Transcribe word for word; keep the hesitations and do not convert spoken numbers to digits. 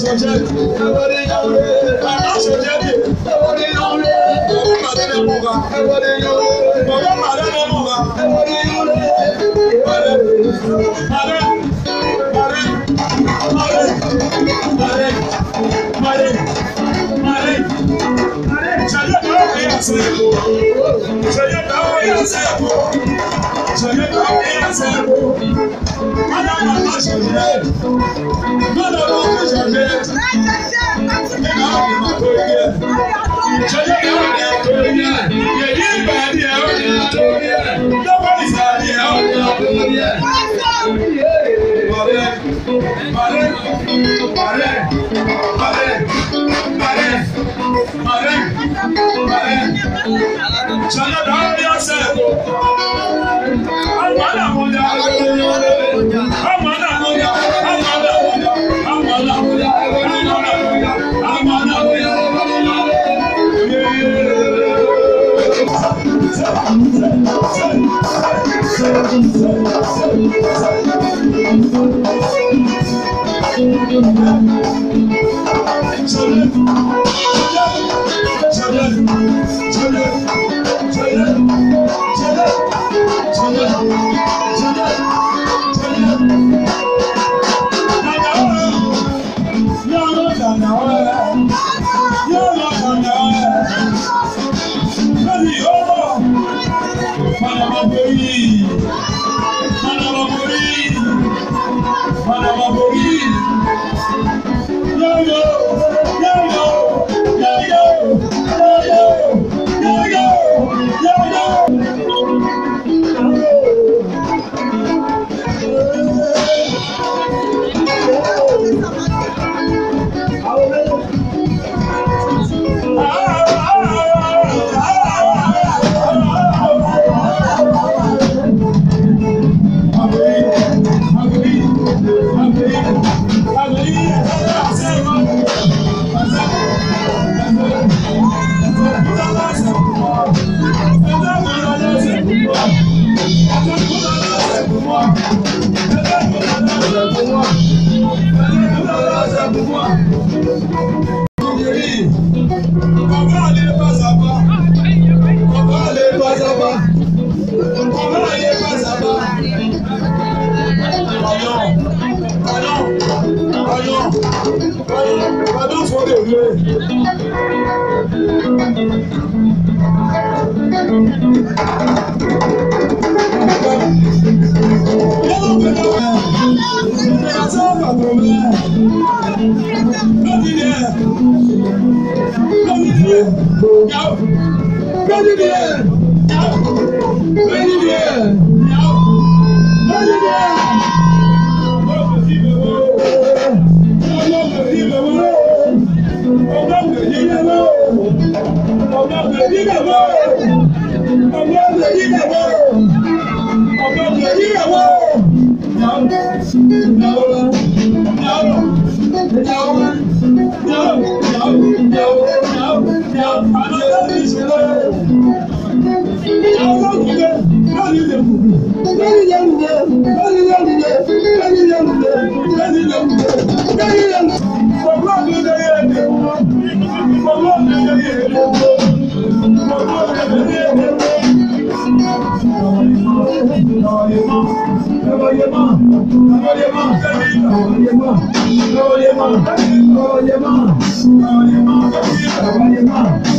sọ̀jẹ́, ẹ̀wọ̀dé yọ̀wé, bàbá sọ̀jẹ́ dé, ẹ̀wọ̀dé yọ̀wé, bàbá màdé lè mú wa, ẹ̀wọ̀dé yọ̀wé, bàbá màdé lè mú wa, ẹ̀wọ̀dé yọ̀wé, màdé, màdé, màdé, màdé, màdé, màdé, màdé, màdé, sọ̀jẹ́ náà wọ̀ yà sẹ́yìn, sọ̀jẹ́ náà wọ̀ yà sẹ́yìn, sọ̀jẹ́ náà wọ̀ yà sẹ́yìn. Madame a pas changé. Madame a pas changé. Et là, on m'a trouvé. Je n'ai pas trouvé. Je n'ai pas trouvé. Nobody said it. On m'a trouvé. Allez, allez, allez, allez, allez, allez, allez. Je n'ai pas rien fait. Amana moja, amana moja, amana moja, amana moja, amana moja, amana Trabalhei,